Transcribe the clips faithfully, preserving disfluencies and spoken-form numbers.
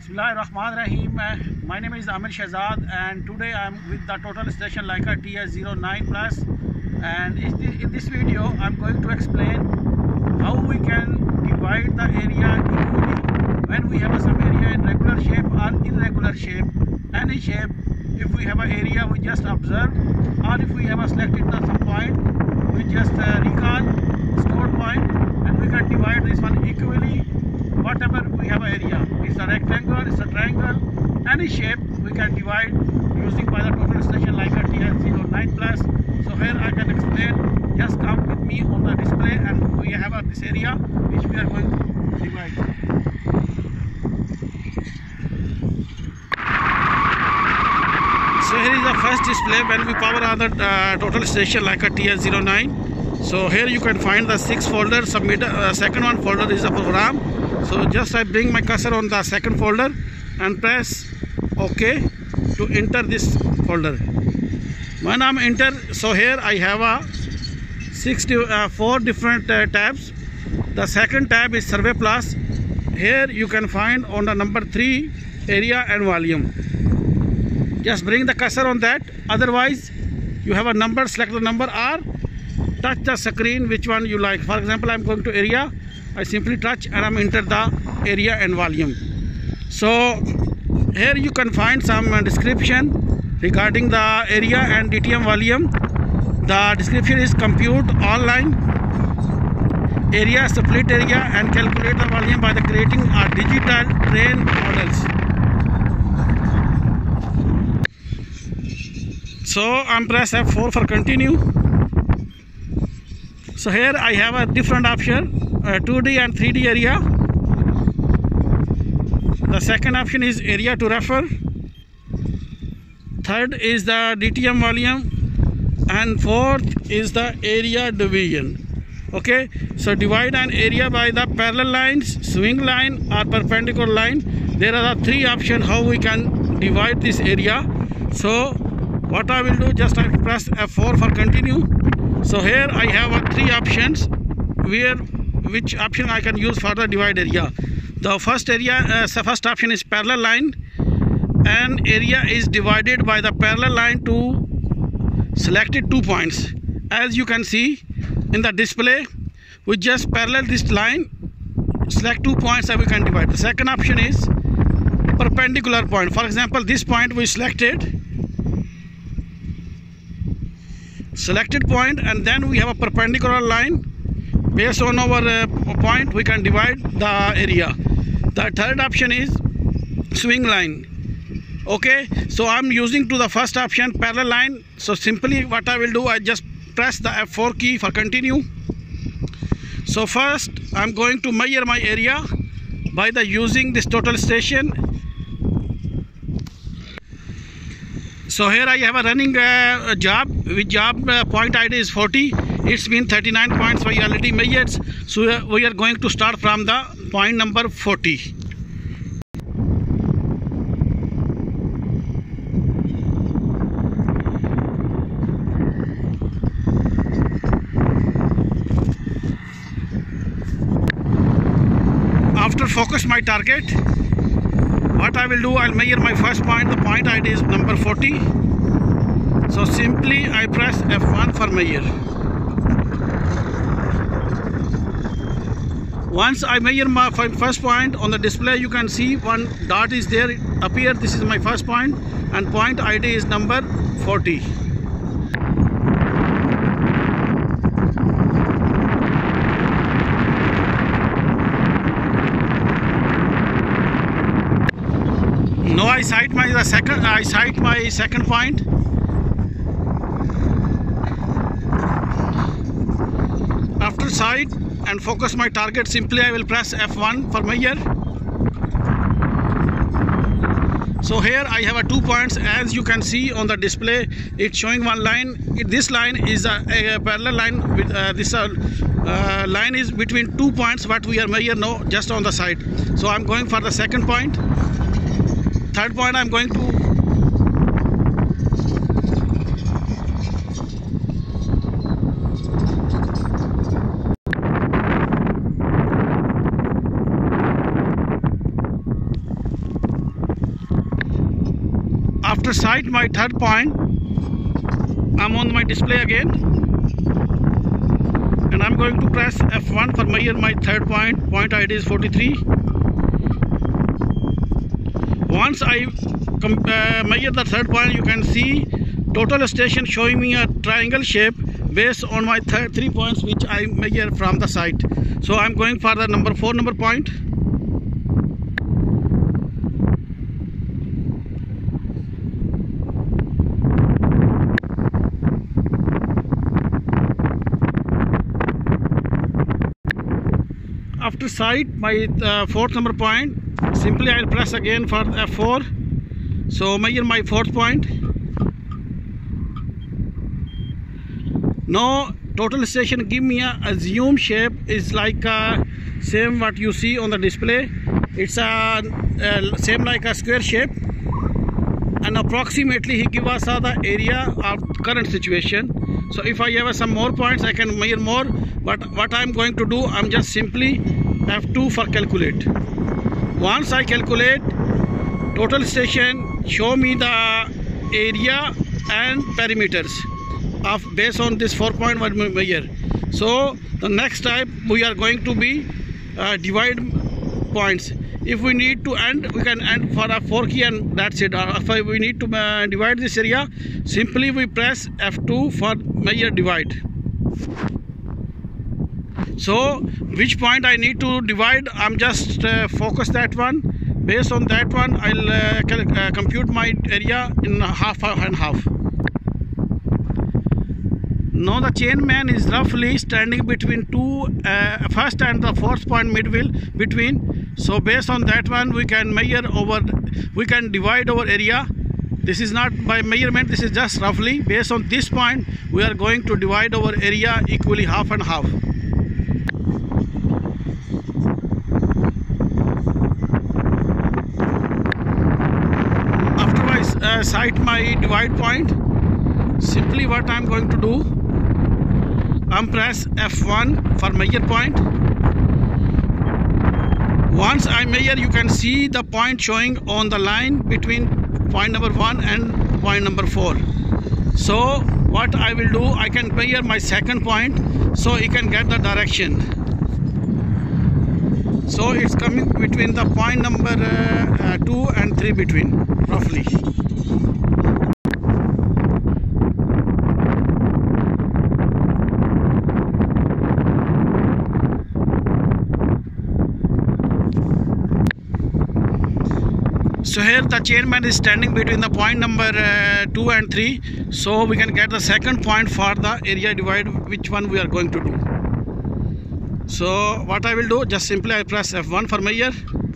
Bismillahirrahmanirrahim. My name is Amir Shahzad and today I am with the Total Station Leica T S zero nine plus, and in this video I am going to explain how we can divide the area equally when we have some area in regular shape or irregular shape. Any shape, if we have an area we just observe, or if we have a selected some point we just uh, recall stored point, and we can divide this one equally whatever we have an area. It's a rectangle, it's a triangle, any shape we can divide using by the Total Station Leica T S zero nine plus. So here I can explain, just come with me on the display and we have uh, this area which we are going to divide. So here is the first display when we power on the uh, Total Station Leica T S zero nine. So here you can find the six folders. Submit, uh, second one folder is a program. So just I bring my cursor on the second folder and press OK to enter this folder. When I'm enter, so here I have a six uh, four different uh, tabs. The second tab is Survey Plus. Here you can find on the number three area and volume. Just bring the cursor on that. Otherwise you have a number, select the number or touch the screen which one you like. For example, I'm going to area. I simply touch and I'm enter the area and volume. So here you can find some uh, description regarding the area and D T M volume. The description is compute online area, split area and calculate the volume by the creating a digital train models. So I'm press F four for continue. So here I have a different option, uh, two D and three D area. The second option is area to refer. Third is the D T M volume, and fourth is the area division. Okay, so divide an area by the parallel lines, swing line or perpendicular line. There are the three options how we can divide this area. So what I will do, just I press F four for continue. So here I have uh, three options where which option I can use for the divide area. The first area, uh, the first option is parallel line, and area is divided by the parallel line to selected two points. As you can see in the display, we just parallel this line, select two points and we can divide. The second option is perpendicular point. For example, this point we selected. Selected point, and then we have a perpendicular line. Based on our uh, point we can divide the area. The third option is swing line. Okay, so I'm using to the first option parallel line. So simply what I will do, I just press the F four key for continue. So first I'm going to measure my area by the using this Total Station. So here I have a running uh, job, with job uh, point I D is forty. It's been thirty-nine points we already measured. So we are going to start from the point number forty. After focus my target, what I will do, I'll measure my first point. The point I D is number forty. So simply I press F one for measure. Once I measure my first point on the display, you can see one dot is there appear. This is my first point and point I D is number forty. Now I sight my the second I sight my second point. After sight and focus my target, simply I will press F one for measure. So here I have a two points. As you can see on the display, it's showing one line. This line is a, a parallel line with uh, this uh, uh, line is between two points what we are measure now just on the side. So I'm going for the second point. Third point I'm going to After sight my third point, I'm on my display again, and I'm going to press F one for measure my third point. Point I D is forty-three. Once I uh, measure the third point, you can see total station showing me a triangle shape based on my third three points which I measure from the site. So I'm going for the number four number point. After sight my uh, fourth number point, simply I'll press again for F four. So measure my fourth point. Now total station give me a assume shape is like a same what you see on the display. It's a, a same like a square shape, and approximately he give us uh, the area of current situation. So if I have uh, some more points, I can measure more, but what I'm going to do, I'm just simply F two for calculate. Once I calculate, total station show me the area and perimeters of based on this four point one measure. So the next type we are going to be uh, divide points. If we need to end, we can end for a four key, and that's it. Or if we need to uh, divide this area, simply we press F two for measure divide. So which point I need to divide, I'm just uh, focus that one. Based on that one, I'll uh, uh, compute my area in half and half. Now the chain man is roughly standing between two uh, first and the fourth point midway between. So based on that one, we can measure over, we can divide our area. This is not by measurement, this is just roughly. Based on this point, we are going to divide our area equally half and half. After I uh, sight my divide point, simply what I'm going to do, I'm press F one for measure point. Once I measure, you can see the point showing on the line between point number one and point number four. So what I will do, I can measure my second point so you can get the direction. So it's coming between the point number uh, uh, two and three between roughly. So here the chairman is standing between the point number uh, two and three, so we can get the second point for the area divide, which one we are going to do. So what I will do, just simply I press F one for measure.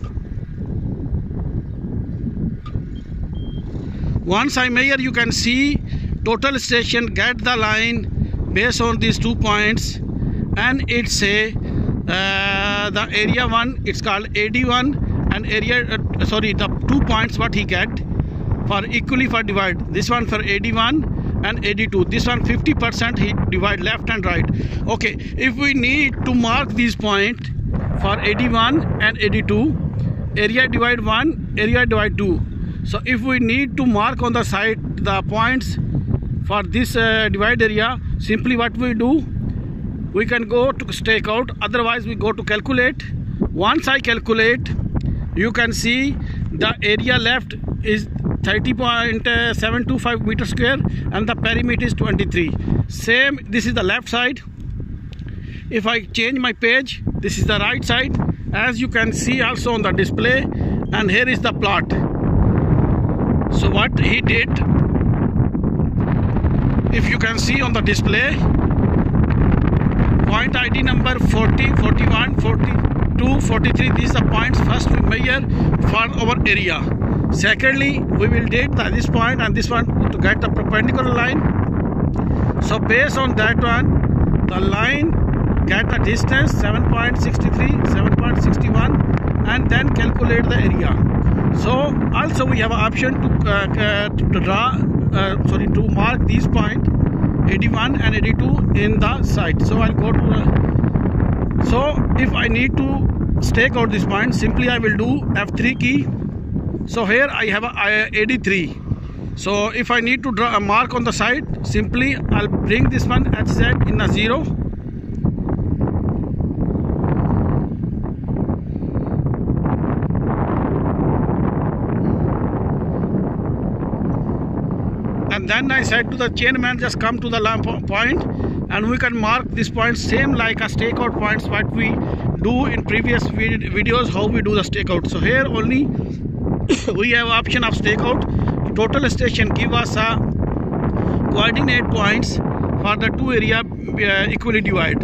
Once I measure, you can see total station get the line based on these two points, and it's a uh, the area one, it's called A D one. And area uh, sorry the two points what he get for equally for divide, this one for A D one and A D two, this one fifty percent he divide left and right. Okay, if we need to mark these point for A D one and A D two, area divide one, area divide two. So if we need to mark on the side the points for this uh, divide area, simply what we do, we can go to stake out, otherwise we go to calculate. Once I calculate, you can see the area left is thirty point seven two five meter square and the perimeter is twenty-three. Same, this is the left side. If I change my page, this is the right side, as you can see also on the display, and here is the plot. So what he did, if you can see on the display, point I D number forty, forty-one, forty-two, forty-three, these are the points first we measure for our area. Secondly, we will date the, this point and this one to get the perpendicular line. So based on that one, the line get the distance seven point six three, seven point six one, and then calculate the area. So also we have an option to, uh, uh, to draw, uh, sorry, to mark these points A D one and A D two in the site. So I'll go to the, so if I need to stake out this point, simply I will do F three key. So here I have a A D three. So if I need to draw a mark on the side, simply I'll bring this one H Z in a zero. And then I said to the chainman, just come to the lamp point and we can mark this point same like a stakeout points what we do in previous vid videos, how we do the stakeout. So here only we have option of stakeout. Total station give us a coordinate points for the two area uh, equally divide.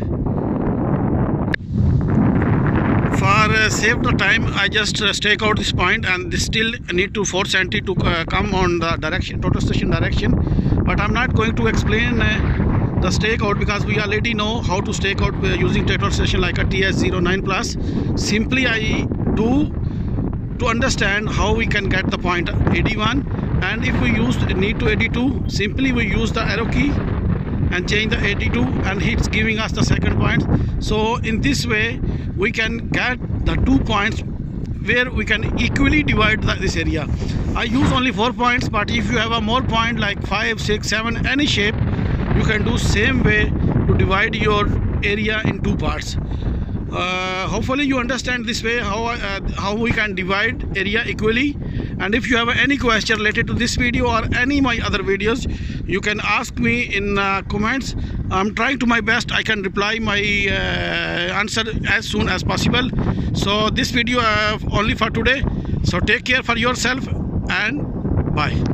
For uh, save the time, I just uh, stake out this point, and this still need to force entry to uh, come on the direction, total station direction. But I'm not going to explain uh, the stake out because we already know how to stake out uh, using total station like a T S zero nine plus. Simply I do to understand how we can get the point A D one, and if we use need to A D two, simply we use the arrow key and change the A D two and it's giving us the second point. So in this way we can get the two points where we can equally divide the, this area. I use only four points, but if you have a more point like five, six, seven, any shape, you can do same way to divide your area in two parts. Uh, hopefully you understand this way how uh, how we can divide area equally. And if you have any question related to this video or any of my other videos, you can ask me in uh, comments. I'm trying to my best. I can reply my uh, answer as soon as possible. So this video uh, only for today. So take care for yourself and bye.